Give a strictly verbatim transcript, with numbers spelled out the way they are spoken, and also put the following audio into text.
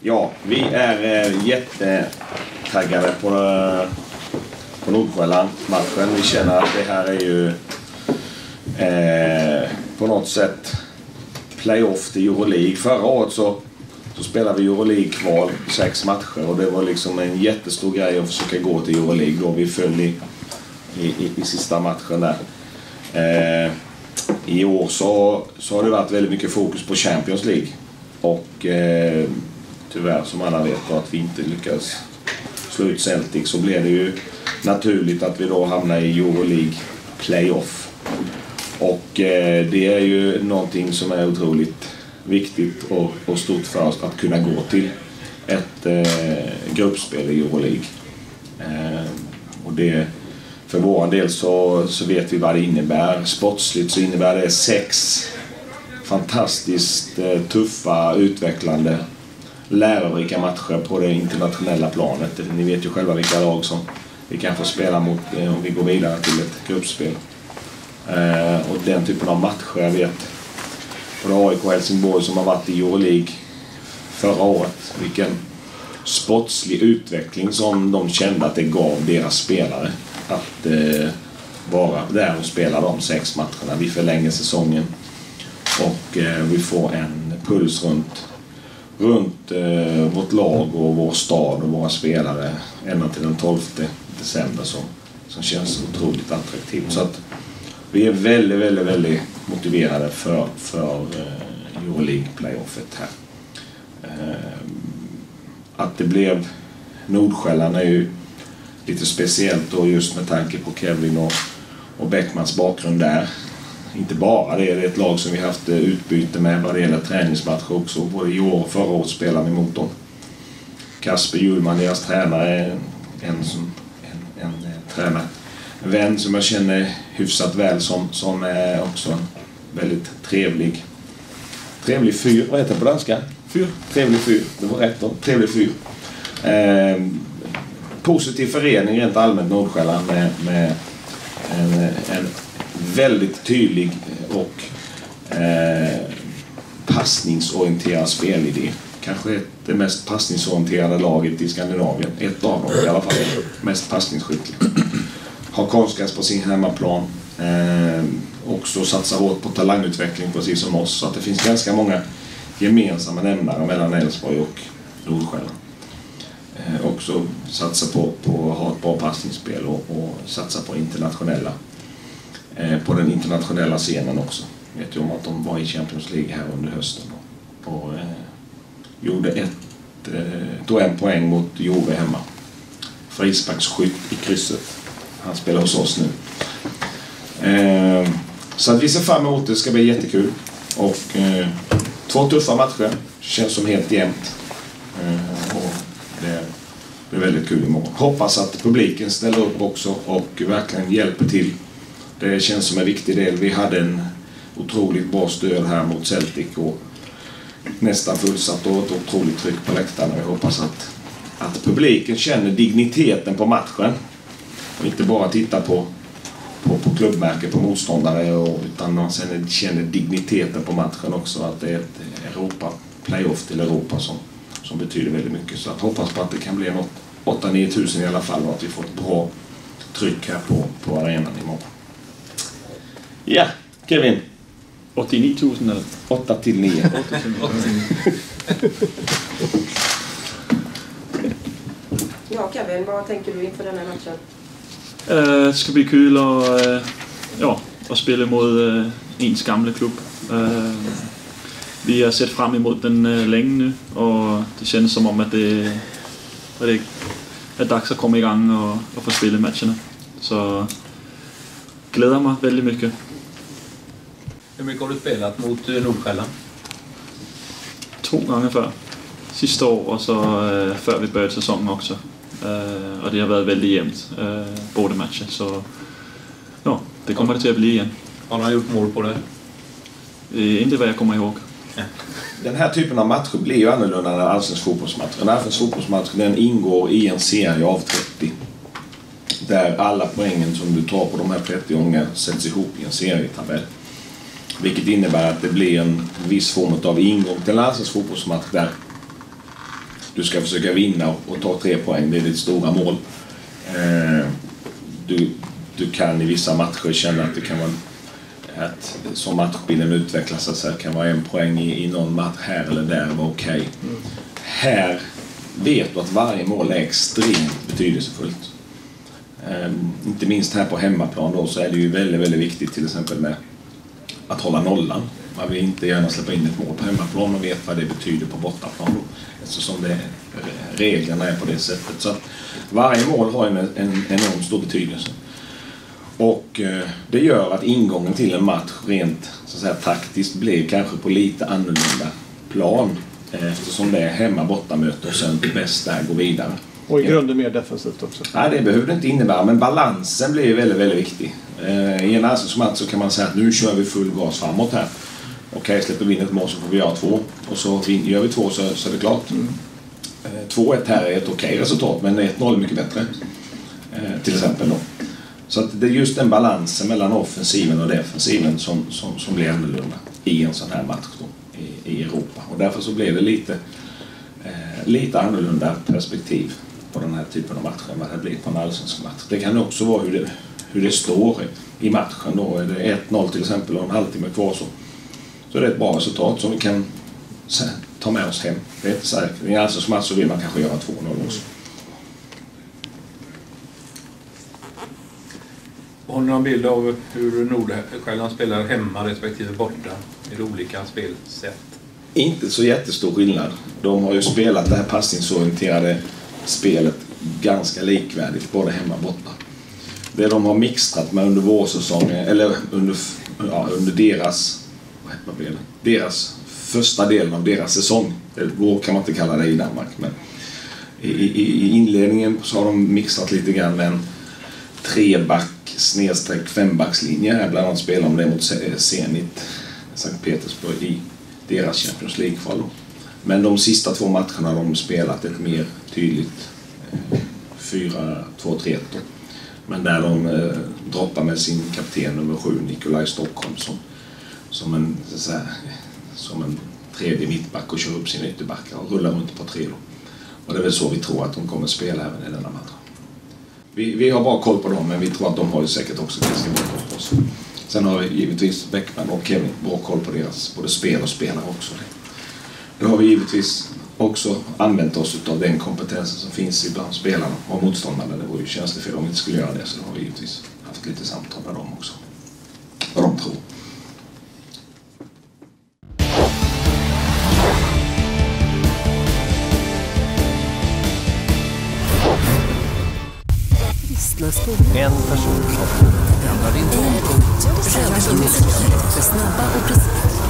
Ja, vi är eh, jättetaggade på, eh, på Nordsjälland-matchen. Vi känner att det här är ju eh, på något sätt playoff till Euroleague. Förra året så, så spelade vi Euroleague-kval sex matcher och det var liksom en jättestor grej att försöka gå till Euroleague då vi föll i, i, i, i sista matchen där. Eh, I år så, så har det varit väldigt mycket fokus på Champions League och eh, tyvärr som alla vet att vi inte lyckas slå ut Celtic, så blev det ju naturligt att vi då hamnar i Euroleague playoff. Och eh, det är ju någonting som är otroligt viktigt och, och stort för oss att kunna gå till ett eh, gruppspel i Euroleague. Eh, och det, för vår del så, så vet vi vad det innebär. Sportsligt så innebär det sex fantastiskt eh, tuffa, utvecklande, lärorika matcher på det internationella planet. Ni vet ju själva vilka lag som vi kan få spela mot eh, om vi går vidare till ett gruppspel. Eh, och den typen av matcher, jag vet både A I K Helsingborg som har varit i Euroleague förra året, vilken sportslig utveckling som de kände att det gav deras spelare att eh, vara där och spela de sex matcherna. Vi förlänger säsongen och eh, vi får en puls runt runt eh, vårt lag och vår stad och våra spelare ända till den tolfte december som, som känns otroligt attraktivt. Så att vi är väldigt, väldigt, väldigt motiverade för, för eh, Euroleague playoffet här. Eh, att det blev Nordsjälland är ju lite speciellt då, just med tanke på Kevin och, och Bäckmans bakgrund där. Inte bara det, det är ett lag som vi haft utbyte med vad det gäller träningsmatcher också. Både i år och förra året spelade vi mot dem. Kasper Hjulman, deras tränare, är en, som, en, en, en tränare. En vän som jag känner hyfsat väl som, som är också en väldigt trevlig trevlig fyr, vad heter det på danska? Fyr? Trevlig fyr, det var rätt då. Trevlig fyr. Eh, positiv förening rent allmänt Nordsjälland med, med en, en väldigt tydlig och eh, passningsorienterad spelidé. Kanske ett, det mest passningsorienterade laget i Skandinavien. Ett av dem i alla fall. Mest passningsskicklig. Har konstgräs på sin hemmaplan. Eh, också satsar hårt på talangutveckling precis som oss. Så att det finns ganska många gemensamma nämnare mellan Älvsborg och Nordsjälland. Eh, också satsa på, på att ha ett bra passningsspel och, och satsa på internationella eh, på den internationella scenen också. Jag vet ju om att de var i Champions League här under hösten och, och eh, gjorde ett eh, tog en poäng mot Jove hemma. Frisparksskytt i krysset. Han spelar hos oss nu. Eh, så att vi ser fram emot det, ska bli jättekul. Och eh, två tuffa matcher. Känns som helt jämnt. Eh, och det blir väldigt kul imorgon. Hoppas att publiken ställer upp också och verkligen hjälper till. Det känns som en viktig del. Vi hade en otroligt bra stöd här mot Celtic och nästan fullsatt och ett otroligt tryck på läktaren. Jag hoppas att, att publiken känner digniteten på matchen. Och inte bara titta på, på, på klubbmärke, på motståndare, och, utan man sen känner digniteten på matchen också. Att det är ett Europa, playoff till Europa som, som betyder väldigt mycket. Så att hoppas på att det kan bli något åtta till nio tusen i alla fall och att vi får ett bra tryck här på, på arenan imorgon. Ja, Kevin. åttionio tusen eller? åtta till nio. Ja, Kevin, vad tänker du inför den här matchen? Uh, det ska bli kul att, uh, ja, att spela mot uh, ens gamla klubb. Uh, vi har sett fram emot den uh, länge nu och det känns som om att det, att det är dags att komma igång och, och få spela matcherna. Så gläder mig väldigt mycket. Hur mycket har du spelat mot Nordsjälland? Två gånger för. Sista år och så uh, för vi började säsongen också. Uh, och det har varit väldigt jämnt uh, båda matcher, så ja, det kommer det till att bli igen. Har han gjort mål på det? Uh, inte vad jag kommer ihåg. Ja. Den här typen av matcher blir ju annorlunda än allsvensk fotbollsmatch. En allsvensk fotbollsmatch, den ingår i en serie av trettio. Där alla poängen som du tar på de här trettio gånger sätts ihop i en serietabell. Vilket innebär att det blir en viss form av ingång till en allsvensk fotbollsmatch där du ska försöka vinna och, och ta tre poäng. Det är ditt stora mål. Eh, du, du kan i vissa matcher känna att det kan vara att som matchbilden utvecklas så att säga, kan vara en poäng i, i någon match här eller där var okej. Okay. Mm. Här vet du att varje mål är extremt betydelsefullt. Eh, inte minst här på hemmaplan då, så är det ju väldigt, väldigt viktigt till exempel med att hålla nollan. Man vill inte gärna släppa in ett mål på hemmaplan och vet vad det betyder på bortaplan då, eftersom det, reglerna är på det sättet. Så att varje mål har en, en enormt stor betydelse. Och eh, det gör att ingången till en match rent så att säga, taktiskt blir kanske på lite annorlunda plan. Eh, eftersom det är hemma bortamöte och sen bäst där går vidare. Och i grunden mer defensivt också. Nej, det behöver det inte innebära, men balansen blir väldigt, väldigt viktig. Eh, I en allsvensk så kan man säga att nu kör vi full gas framåt här. Okej, släpper vi in ett mål så får vi göra två. Och så gör vi två så, så är det klart. Mm. Eh, två ett här är ett okej resultat, men ett noll är mycket bättre. Eh, till exempel då. Så att det är just den balansen mellan offensiven och defensiven som, som, som blir annorlunda i en sån här match då, i, i Europa. Och därför så blir det lite, eh, lite annorlunda perspektiv på den här typen av matcher än vad det blir på en allsvensk match. Det kan också vara hur det, hur det står i matchen då. Är det ett noll till exempel och en halvtimme kvar så, så är det ett bra resultat som vi kan sen, ta med oss hem. Det är inte säkert. I en allsvensk match så vill man kanske göra två noll också. Har ni någon bild av hur Nordsjälland spelar hemma respektive borta? Är det olika spelsätt? Inte så jättestor skillnad. De har ju spelat det här passningsorienterade spelet ganska likvärdigt både hemma och borta. Det de har mixat med under vårsäsongen eller under, ja, under deras vad blir det? Deras första delen av deras säsong. Vår kan man inte kalla det i Danmark, men i, i, i inledningen så har de mixat lite grann med en treback snedsträck fembackslinje här, bland annat spelar de det mot Zenit Sankt Petersburg i deras Champions League-kval. Men de sista två matcherna har de spelat ett mer tydligt eh, fyra två tre ett. Men där de eh, droppar med sin kapten nummer sju Nikolaj Stockholm som, som, en, så att säga, som en tredje mittback och kör upp sina ytterbackar och rullar runt på tre då. Och det är väl så vi tror att de kommer spela även i denna match. Vi, vi har bara koll på dem, men vi tror att de har ju säkert också ganska bra koll på oss. Sen har vi givetvis Bäckman och Kevin bra koll på deras både spel och spelare också. Då har vi givetvis också använt oss av den kompetensen som finns ibland spelarna och motståndarna. Det var ju känsligt för att de inte skulle göra det, så då har vi givetvis haft lite samtal med dem också. Vad de tror. En person som ändrar din ton. Snabba och precis.